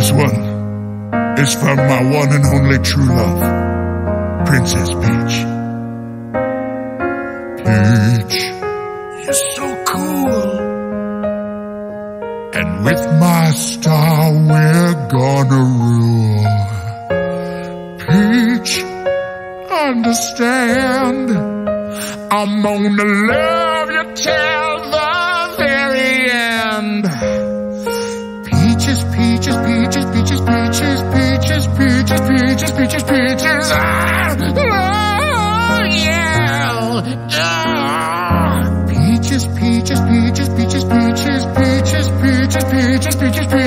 This one is from my one and only true love, Princess Peach. Peach, you're so cool. And with my star we're gonna rule. Peach, understand, I'm gonna love you till the very end. Peaches, peaches, peaches, peaches, peaches, peaches, peaches, peaches, peaches, peaches. Ah, oh yeah. Ah. Peaches, peaches, peaches, peaches, peaches, peaches, peaches, peaches, peaches, peaches.